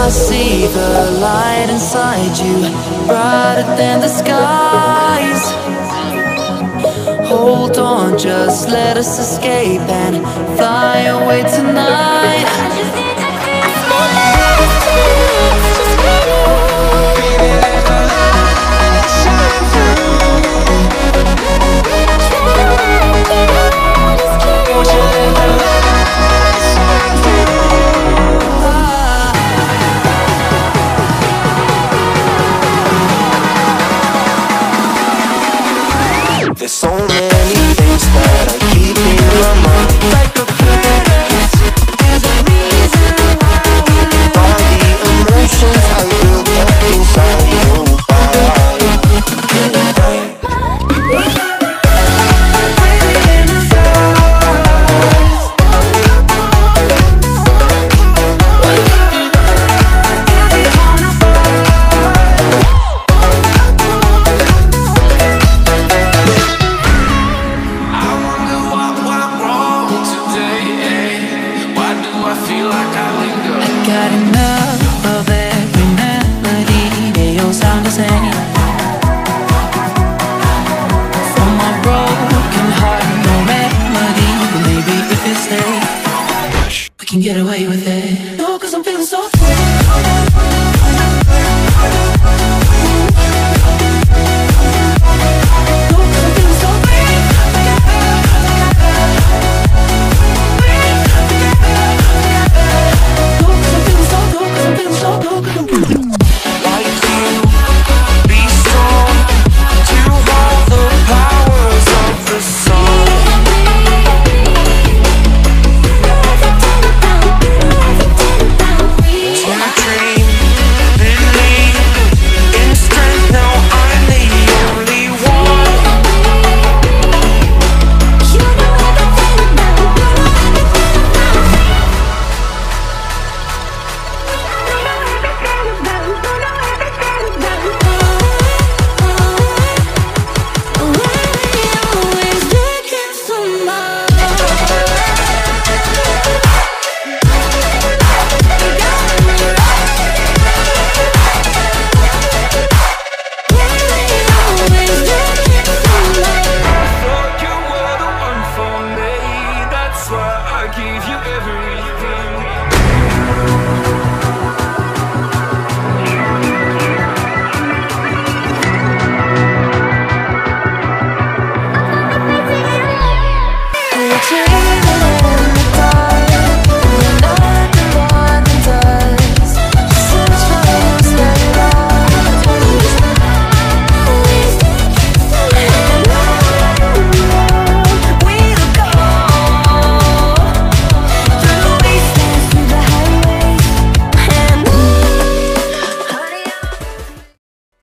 I see the light inside you, brighter than the skies. Hold on, just let us escape and fly away tonight. There's so many things that I keep in my mind, like a past. There's a reason why we live. All the emotions I built up inside you. Got enough of every melody, they all sound the same. From my broken heart, no remedy. But maybe if we stay, we can get away.